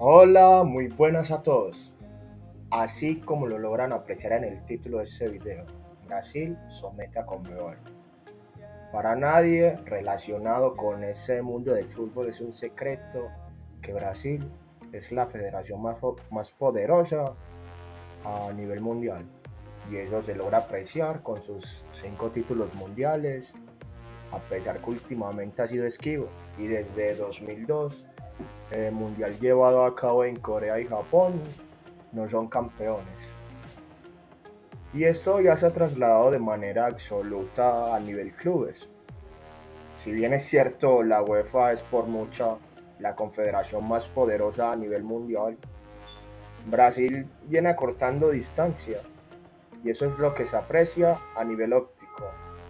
Hola, muy buenas a todos. Así como lo logran apreciar en el título de este video, Brasil somete a Conmebol. Para nadie relacionado con ese mundo del fútbol es un secreto que Brasil es la federación más poderosa a nivel mundial. Y eso se logra apreciar con sus 5 títulos mundiales, a pesar que últimamente ha sido esquivo. Y desde 2002 mundial llevado a cabo en Corea y Japón, no son campeones. Y esto ya se ha trasladado de manera absoluta a nivel clubes. Si bien es cierto, la UEFA es por mucha la confederación más poderosa a nivel mundial, Brasil viene acortando distancia y eso es lo que se aprecia a nivel óptico.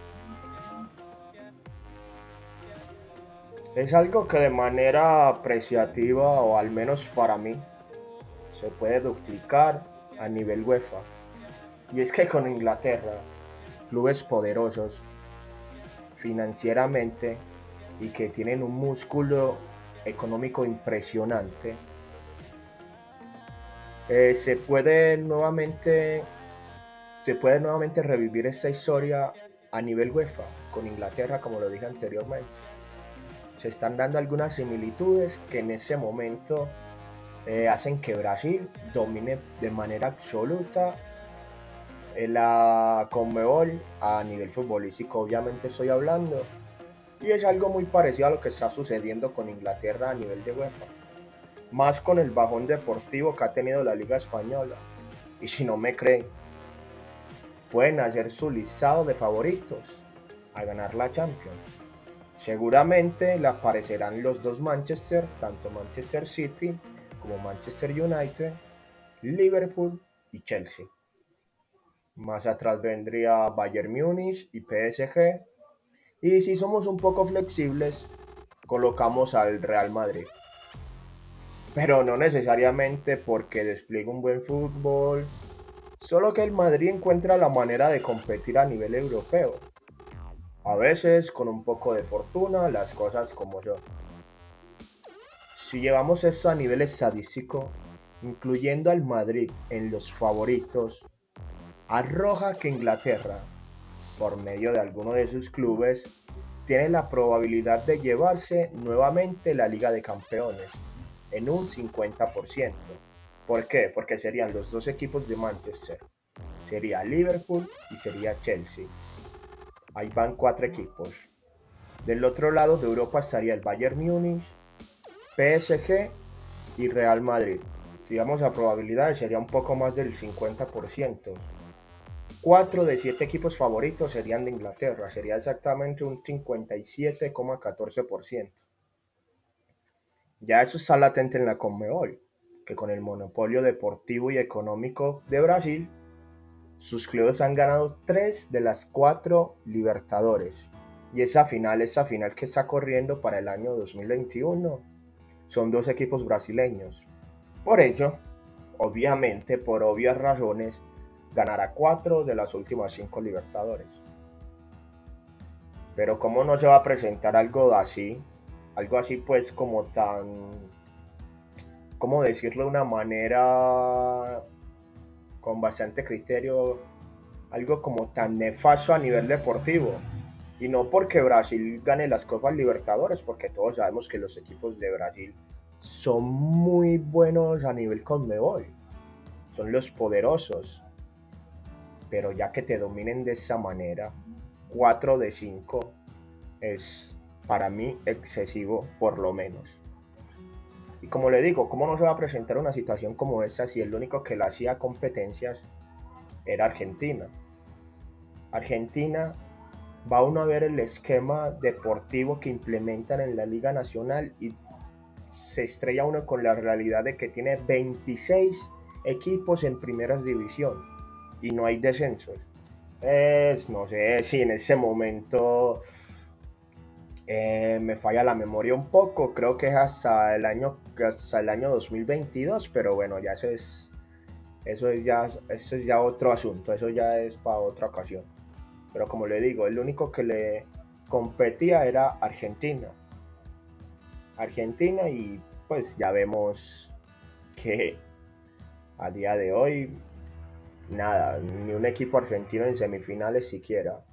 Es algo que de manera apreciativa, o al menos para mí, se puede duplicar a nivel UEFA. Y es que con Inglaterra, clubes poderosos financieramente y que tienen un músculo económico impresionante, se puede nuevamente revivir esta historia a nivel UEFA con Inglaterra, como lo dije anteriormente. Se están dando algunas similitudes que en ese momento hacen que Brasil domine de manera absoluta la Conmebol a nivel futbolístico, obviamente estoy hablando, y es algo muy parecido a lo que está sucediendo con Inglaterra a nivel de UEFA, más con el bajón deportivo que ha tenido la Liga Española. Y si no me creen, pueden hacer su listado de favoritos a ganar la Champions. Seguramente le aparecerán los dos Manchester, tanto Manchester City como Manchester United, Liverpool y Chelsea. Más atrás vendría Bayern Múnich y PSG. Y si somos un poco flexibles, colocamos al Real Madrid. Pero no necesariamente porque despliegue un buen fútbol, solo que el Madrid encuentra la manera de competir a nivel europeo. A veces con un poco de fortuna, las cosas como yo. Si llevamos esto a nivel estadístico, incluyendo al Madrid en los favoritos, arroja que Inglaterra, por medio de alguno de sus clubes, tiene la probabilidad de llevarse nuevamente la Liga de Campeones en un 50%. ¿Por qué? Porque serían los dos equipos de Manchester. Sería Liverpool y sería Chelsea. Ahí van 4 equipos. Del otro lado de Europa estaría el Bayern Múnich, PSG y Real Madrid. Si vamos a probabilidades sería un poco más del 50%. 4 de 7 equipos favoritos serían de Inglaterra, sería exactamente un 57,14%. Ya eso está latente en la Conmebol, que con el monopolio deportivo y económico de Brasil, sus clubes han ganado 3 de las 4 Libertadores. Y esa final que está corriendo para el año 2021, son 2 equipos brasileños. Por ello, obviamente, por obvias razones, ganará 4 de las últimas 5 Libertadores. Pero ¿cómo no se va a presentar algo así? Algo así pues como tan, ¿cómo decirlo de una manera con bastante criterio? Algo como tan nefasto a nivel deportivo. Y no porque Brasil gane las Copas Libertadores, porque todos sabemos que los equipos de Brasil son muy buenos a nivel Conmebol. Son los poderosos. Pero ya que te dominen de esa manera, 4 de 5 es para mí excesivo por lo menos. Y como le digo, ¿cómo no se va a presentar una situación como esta si el único que le hacía competencias era Argentina? Argentina va uno a ver el esquema deportivo que implementan en la Liga Nacional y se estrella uno con la realidad de que tiene 26 equipos en primeras división y no hay descensos. No sé si en ese momento me falla la memoria un poco, creo que es hasta el año 2022, pero bueno, ya eso es ya otro asunto, eso ya es para otra ocasión. Pero como le digo, el único que le competía era Argentina. Argentina y pues ya vemos que a día de hoy, nada, ni un equipo argentino en semifinales siquiera.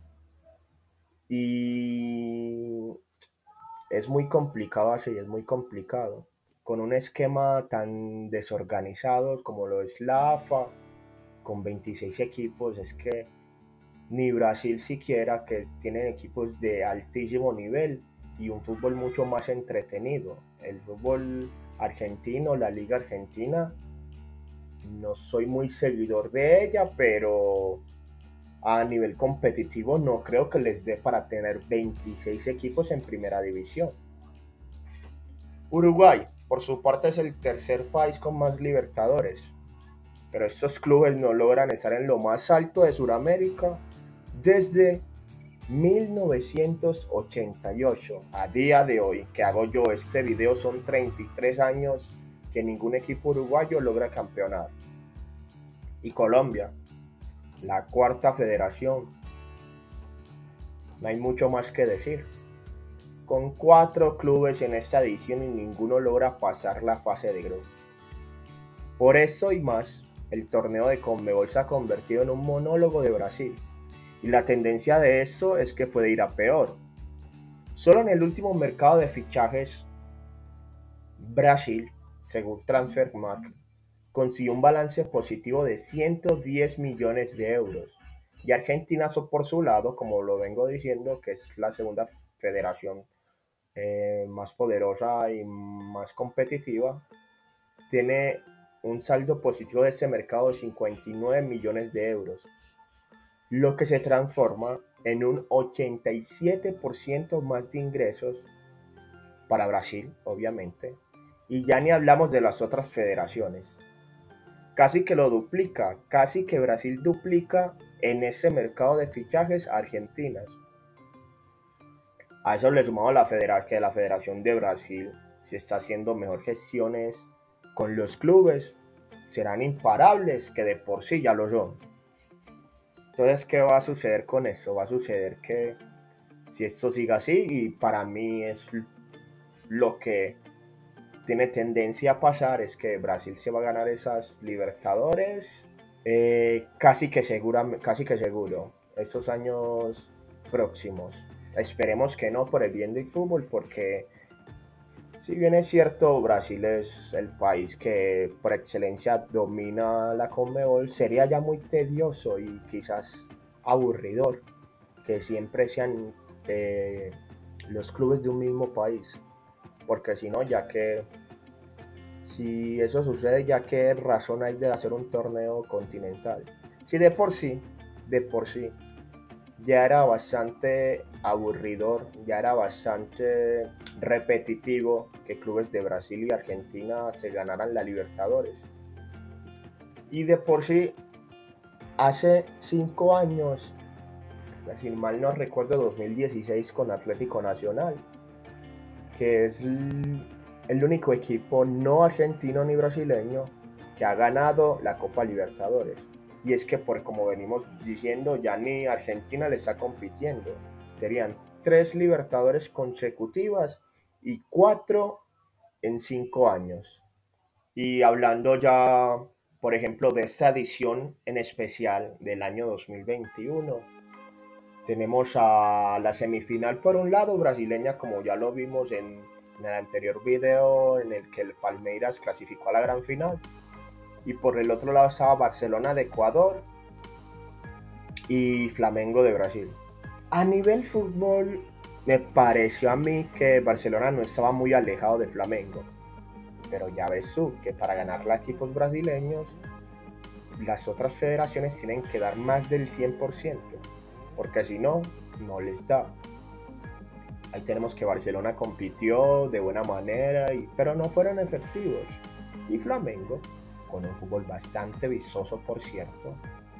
Y es muy complicado así, es muy complicado. Con un esquema tan desorganizado como lo es la AFA, con 26 equipos, es que ni Brasil siquiera, que tienen equipos de altísimo nivel y un fútbol mucho más entretenido. El fútbol argentino, la liga argentina, no soy muy seguidor de ella, pero a nivel competitivo no creo que les dé para tener 26 equipos en primera división. Uruguay, por su parte, es el tercer país con más Libertadores, pero estos clubes no logran estar en lo más alto de Sudamérica desde 1988. A día de hoy que hago yo este video son 33 años que ningún equipo uruguayo logra campeonar. Y Colombia, la cuarta federación, no hay mucho más que decir. Con 4 clubes en esta edición y ninguno logra pasar la fase de grupo. Por eso y más, el torneo de Conmebol se ha convertido en un monólogo de Brasil. Y la tendencia de esto es que puede ir a peor. Solo en el último mercado de fichajes, Brasil, según Transfermarkt, consiguió un balance positivo de 110 millones de euros. Y Argentina, por su lado, como lo vengo diciendo, que es la segunda federación más poderosa y más competitiva, tiene un saldo positivo de este mercado de 59 millones de euros, lo que se transforma en un 87% más de ingresos para Brasil, obviamente, y ya ni hablamos de las otras federaciones. Casi que lo duplica, casi que Brasil duplica en ese mercado de fichajes a Argentina. A eso le sumamos que la Federación de Brasil se está haciendo mejor gestiones con los clubes, serán imparables, que de por sí ya lo son. Entonces, ¿qué va a suceder con eso? Va a suceder que si esto sigue así, y para mí es lo que tiene tendencia a pasar, es que Brasil se va a ganar esas Libertadores casi que seguro, estos años próximos. Esperemos que no, por el bien del fútbol, porque si bien es cierto, Brasil es el país que por excelencia domina la Conmebol, sería ya muy tedioso y quizás aburridor que siempre sean los clubes de un mismo país, porque si no, si eso sucede, ya qué razón hay de hacer un torneo continental. Si de por sí, ya era bastante aburridor, ya era bastante repetitivo que clubes de Brasil y Argentina se ganaran la Libertadores. Y de por sí, hace 5 años, si mal no recuerdo, 2016 con Atlético Nacional, que es el único equipo no argentino ni brasileño que ha ganado la Copa Libertadores. Y es que, por como venimos diciendo, ya ni Argentina le está compitiendo. Serían 3 Libertadores consecutivas y 4 en 5 años. Y hablando ya, por ejemplo, de esta edición en especial del año 2021, tenemos a la semifinal por un lado brasileña, como ya lo vimos en el anterior video en el que el Palmeiras clasificó a la gran final. Y por el otro lado estaba Barcelona de Ecuador y Flamengo de Brasil. A nivel fútbol, me pareció a mí que Barcelona no estaba muy alejado de Flamengo. Pero ya ves tú que para ganarle a equipos brasileños, las otras federaciones tienen que dar más del 100%, porque si no, no les da. Ahí tenemos que Barcelona compitió de buena manera, pero no fueron efectivos. Y Flamengo, con un fútbol bastante vistoso por cierto,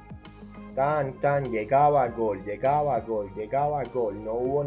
llegaba a gol, llegaba a gol, llegaba a gol. No hubo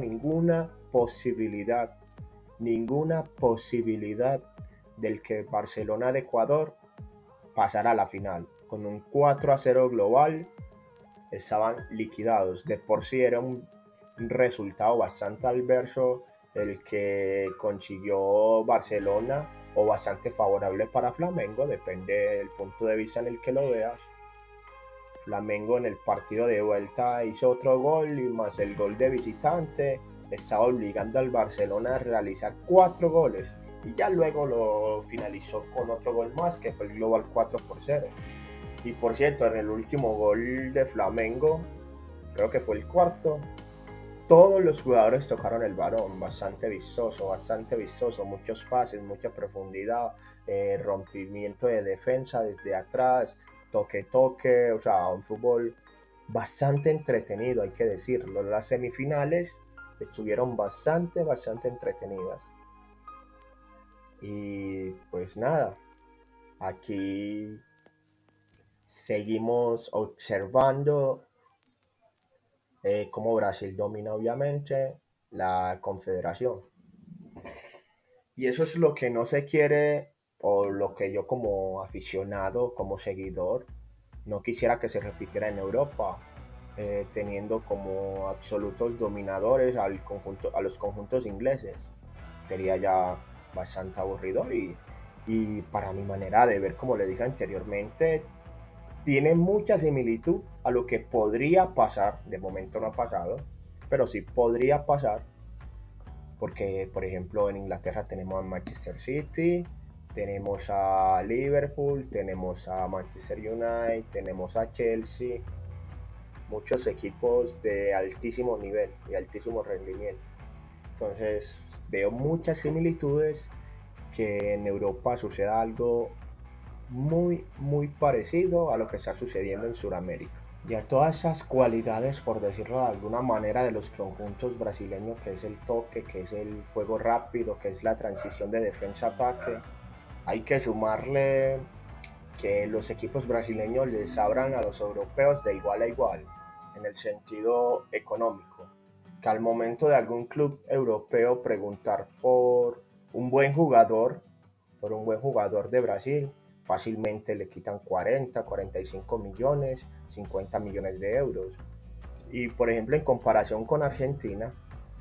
ninguna posibilidad del que Barcelona de Ecuador pasara a la final. Con un 4-0 global estaban liquidados. De por sí era un resultado bastante adverso el que consiguió Barcelona, o bastante favorable para Flamengo, depende del punto de vista en el que lo veas. Flamengo en el partido de vuelta hizo otro gol y más el gol de visitante estaba obligando al Barcelona a realizar 4 goles y ya luego lo finalizó con otro gol más que fue el global 4-0. Y por cierto, en el último gol de Flamengo, creo que fue el cuarto, todos los jugadores tocaron el balón, bastante vistoso, muchos pases, mucha profundidad, rompimiento de defensa desde atrás, toque, o sea, un fútbol bastante entretenido, hay que decirlo. Las semifinales estuvieron bastante entretenidas. Y pues nada, aquí seguimos observando cómo Brasil domina obviamente la confederación. Y eso es lo que no se quiere o lo que yo como aficionado, como seguidor, no quisiera que se repitiera en Europa, teniendo como absolutos dominadores a los conjuntos ingleses. Sería ya bastante aburrido y para mi manera de ver, como le dije anteriormente, tiene mucha similitud a lo que podría pasar, de momento no ha pasado, pero sí podría pasar porque por ejemplo en Inglaterra tenemos a Manchester City, tenemos a Liverpool, tenemos a Manchester United, tenemos a Chelsea, muchos equipos de altísimo nivel y altísimo rendimiento. Entonces veo muchas similitudes que en Europa suceda algo muy parecido a lo que está sucediendo en Sudamérica. Y a todas esas cualidades, por decirlo de alguna manera, de los conjuntos brasileños, que es el toque, que es el juego rápido, que es la transición de defensa-ataque, hay que sumarle que los equipos brasileños les abran a los europeos de igual a igual, en el sentido económico. Que al momento de algún club europeo preguntar un buen jugador, por un buen jugador de Brasil, fácilmente le quitan 45 millones, 50 millones de euros. Y por ejemplo, en comparación con Argentina,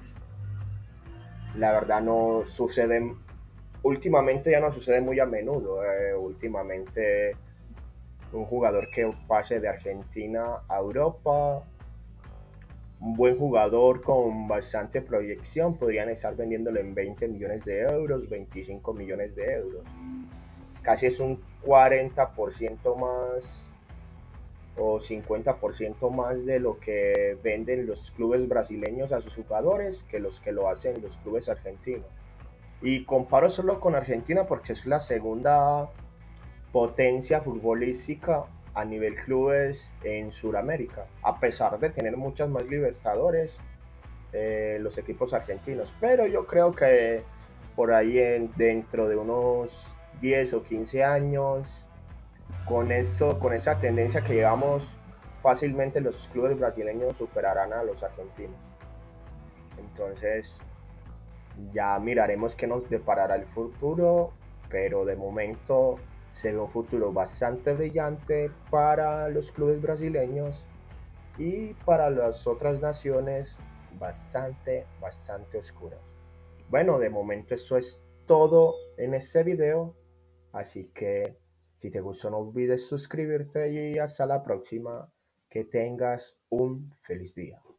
la verdad no sucede, últimamente ya no sucede muy a menudo. Últimamente un jugador que pase de Argentina a Europa, un buen jugador con bastante proyección, podrían estar vendiéndolo en 20 millones de euros, 25 millones de euros. Casi es un 40% más o 50% más de lo que venden los clubes brasileños a sus jugadores que los que lo hacen los clubes argentinos. Y comparo solo con Argentina porque es la segunda potencia futbolística a nivel clubes en Sudamérica, a pesar de tener muchas más libertadores los equipos argentinos. Pero yo creo que por ahí dentro de unos 10 o 15 años, con esa tendencia que llevamos, fácilmente los clubes brasileños superarán a los argentinos. Entonces, ya miraremos qué nos deparará el futuro, pero de momento se ve un futuro bastante brillante para los clubes brasileños y para las otras naciones bastante oscuras. Bueno, de momento eso es todo en este video, así que si te gustó no olvides suscribirte y hasta la próxima. Que tengas un feliz día.